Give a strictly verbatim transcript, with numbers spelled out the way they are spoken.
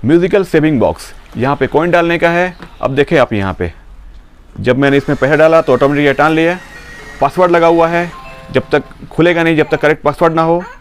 Musical saving box, यहाँ पे coin डालने का है। अब देखें आप यहाँ पे, जब मैंने इसमें पैसा डाला तो ऑटोमेटिक ये टान लिया। पासवर्ड लगा हुआ है, जब तक खुलेगा नहीं जब तक करेक्ट पासवर्ड ना हो।